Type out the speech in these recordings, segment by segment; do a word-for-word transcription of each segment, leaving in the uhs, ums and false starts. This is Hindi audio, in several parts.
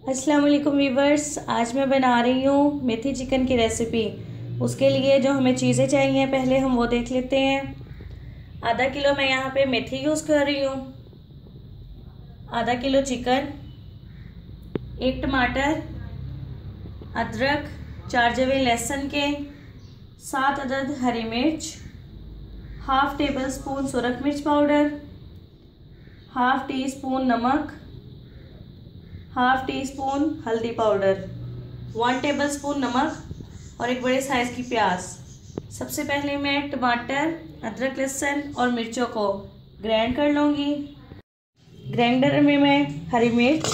अस्सलाम वालेकुम वीवर्स, आज मैं बना रही हूँ मेथी चिकन की रेसिपी। उसके लिए जो हमें चीज़ें चाहिए पहले हम वो देख लेते हैं। आधा किलो मैं यहाँ पे मेथी यूज़ कर रही हूँ, आधा किलो चिकन, एक टमाटर, अदरक, चार जवे लहसुन के, सात अदद हरी मिर्च, हाफ टेबल स्पून सुरख मिर्च पाउडर, हाफ टी स्पून नमक, हाफ टी स्पून हल्दी पाउडर, वन टेबल स्पून नमक और एक बड़े साइज़ की प्याज। सबसे पहले मैं टमाटर, अदरक, लहसुन और मिर्चों को ग्राइंड कर लूँगी। ग्राइंडर में मैं हरी मिर्च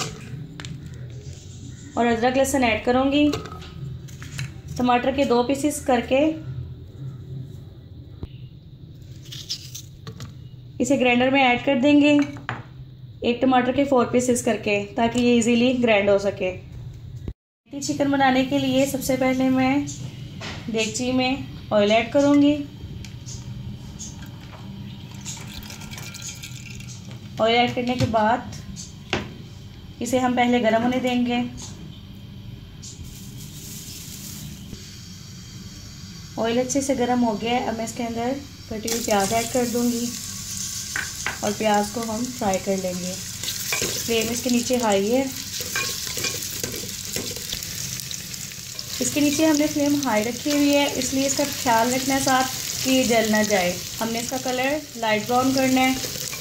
और अदरक लहसुन ऐड करूँगी। टमाटर के दो पीसेस करके इसे ग्राइंडर में ऐड कर देंगे, एक टमाटर के फोर पीसेस करके, ताकि ये इजीली ग्राइंड हो सके। मेथी चिकन बनाने के लिए सबसे पहले मैं देगची में ऑयल ऐड करूँगी। ऑयल ऐड करने के बाद इसे हम पहले गर्म होने देंगे। ऑयल अच्छे से गर्म हो गया है। अब मैं इसके अंदर कटी हुई प्याज ऐड कर दूँगी और प्याज को हम फ्राई कर लेंगे। फ्लेम इसके नीचे हाई है, इसके नीचे हमने फ्लेम हाई रखी हुई है, इसलिए इसका ख्याल रखना है साथ कि ये जल ना जाए। हमने इसका कलर लाइट ब्राउन करना है।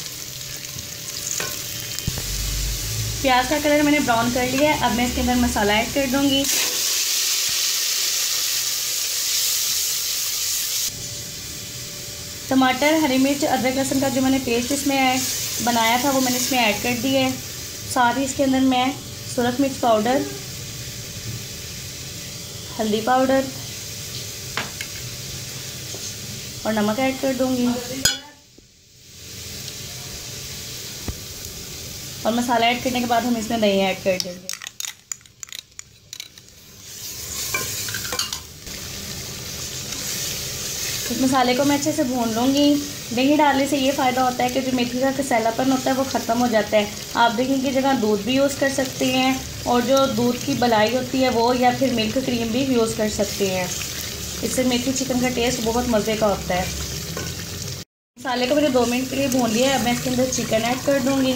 प्याज का कलर मैंने ब्राउन कर लिया है। अब मैं इसके अंदर मसाला ऐड कर दूंगी। टमाटर, हरी मिर्च, अदरक, लहसुन का जो मैंने पेस्ट इसमें ऐड बनाया था वो मैंने इसमें ऐड कर दिया है। साथ ही इसके अंदर मैं सुरख मिर्च पाउडर, हल्दी पाउडर और नमक ऐड कर दूंगी और मसाला ऐड करने के बाद हम इसमें दही ऐड कर देंगे। इस मसाले को मैं अच्छे से भून लूँगी। दही डालने से ये फ़ायदा होता है कि जो मेथी का कसैलापन होता है वो ख़त्म हो जाता है। आप दही की जगह दूध भी यूज़ कर सकते हैं और जो दूध की मलाई होती है वो, या फिर मिल्क क्रीम भी यूज़ कर सकते हैं। इससे मेथी चिकन का टेस्ट बहुत मज़े का होता है। मसाले को मैंने दो मिनट के लिए भून लिया है। अब मैं इसके अंदर चिकन ऐड कर दूँगी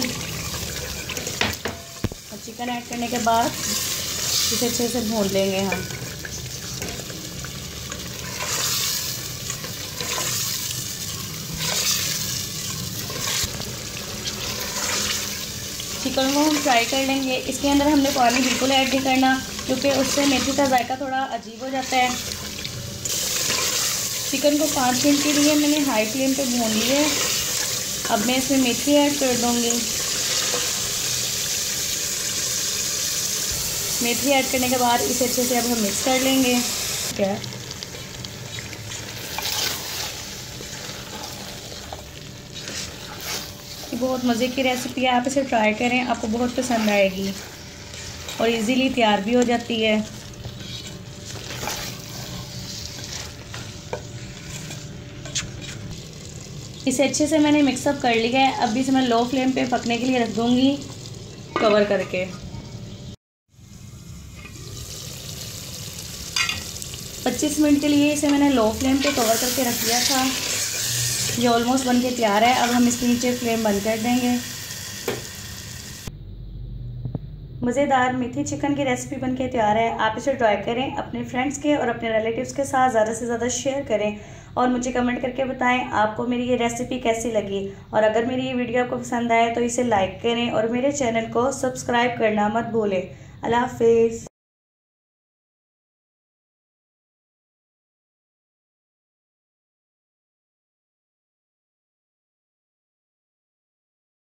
और चिकन ऐड करने के बाद इसे अच्छे से भून लेंगे हम। चिकन को हम फ्राई कर लेंगे। इसके अंदर हमने पानी बिल्कुल ऐड नहीं करना, क्योंकि उससे मेथी का जायका थोड़ा अजीब हो जाता है। चिकन को पाँच मिनट के लिए मैंने हाई फ्लेम पे भून लिया है। अब मैं इसमें मेथी ऐड कर दूँगी। मेथी ऐड करने के बाद इसे अच्छे से अब हम मिक्स कर लेंगे। क्या बहुत मज़े की रेसिपी है, आप इसे ट्राई करें, आपको बहुत पसंद आएगी और इजीली तैयार भी हो जाती है। इसे अच्छे से मैंने मिक्सअप कर लिया है। अब इसे मैं लो फ्लेम पे पकने के लिए रख दूंगी कवर करके। पच्चीस मिनट के लिए इसे मैंने लो फ्लेम पे कवर करके रख दिया था। ये ऑलमोस्ट बन के तैयार है। अब हम इसके नीचे फ्लेम बंद कर देंगे। मज़ेदार मेथी चिकन की रेसिपी बन के तैयार है। आप इसे ट्राई करें, अपने फ्रेंड्स के और अपने रिलेटिव्स के साथ ज़्यादा से ज़्यादा शेयर करें और मुझे कमेंट करके बताएं आपको मेरी ये रेसिपी कैसी लगी। और अगर मेरी ये वीडियो आपको पसंद आए तो इसे लाइक करें और मेरे चैनल को सब्सक्राइब करना मत भूलें। अल्लाह हाफिज़।